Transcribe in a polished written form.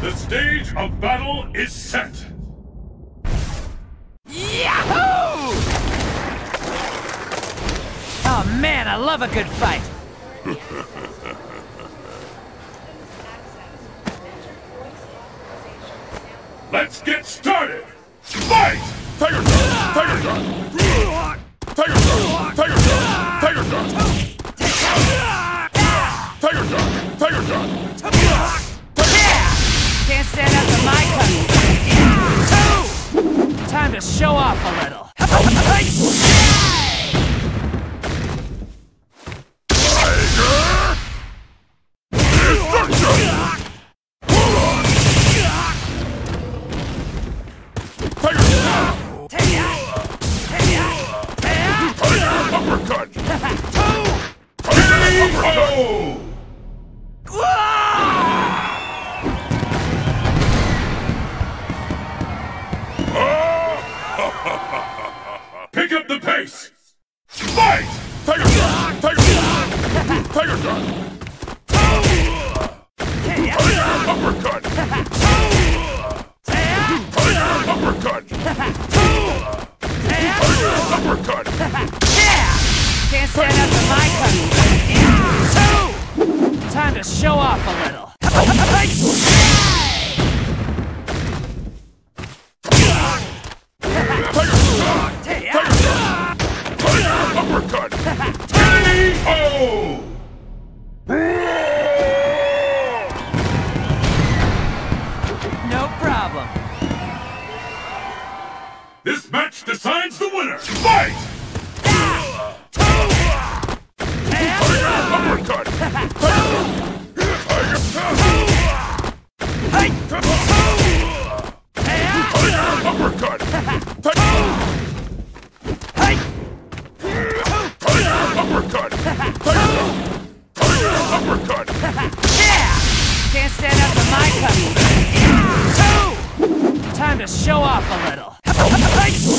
The stage of battle is set! Yahoo! Oh man, I love a good fight! Let's get started! Fight! Tiger shot! Tiger shot! Tiger shot! Tiger shot! Tiger shot! Tiger shot! Tiger shot! Can't stand up to my cut. Time to show off a little. Uppercut! Uppercut! Pick up the pace! Fight! Tiger shot! Tiger shot! Tiger shot! Uppercut! Uppercut! Uppercut! Can't stand up to my cut. Time to show off a little. Uppercut! K.O. No problem. This match decides the winner! Fight! Uppercut! Uppercut! Uppercut! Uppercut! Can't stand up to my cut. Time to show off a little.